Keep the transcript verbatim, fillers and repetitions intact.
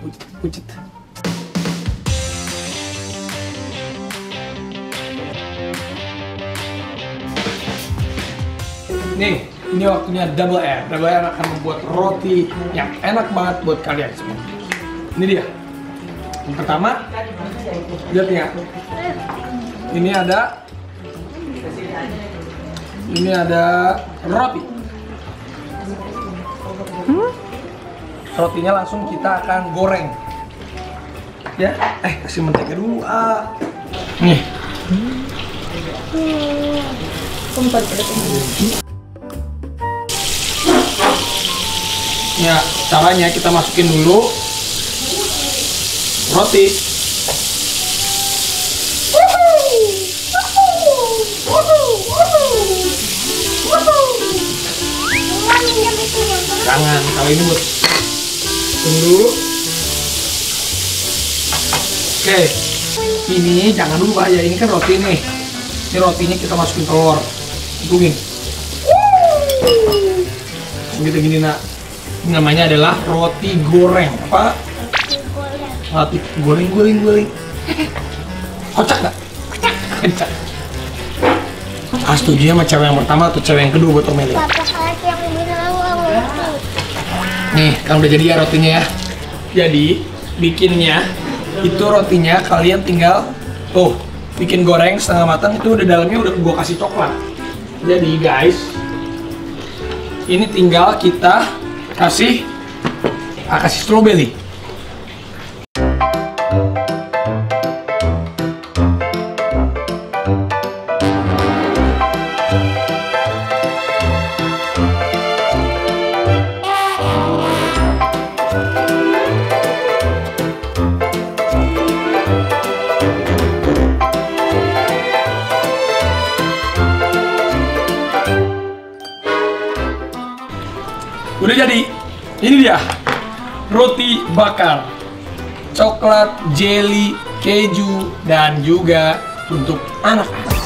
pucet, pucet. Nih, ini waktunya double R. Double R akan membuat roti yang enak banget buat kalian semua. Ini dia. Yang pertama, lihat ya. Ini ada, ini ada roti. Hmm? Rotinya langsung kita akan goreng. Ya, eh kasih mentega dulu. Ah. Nih. Ya, caranya kita masukin dulu roti. Jangan, kalau ini buat tunggu. Oke, ini jangan lupa ya, ini kan roti nih. Ini rotinya kita masukin telur, tungguin. Begitu gini nak. Ini namanya adalah roti goreng. Apa? Roti goreng, goreng, goreng. Kocak nggak? Kocak. Ah, setuju sama cewek yang pertama atau cewek yang kedua buat Om Eli? Nih, kan udah jadi ya rotinya ya. Jadi, bikinnya itu rotinya kalian tinggal tuh bikin goreng setengah matang, itu udah dalamnya udah gua kasih coklat. Jadi guys, ini tinggal kita kasih ah, kasih stroberi. Udah jadi, ini dia roti bakar, coklat, jelly, keju, dan juga untuk anak-anak.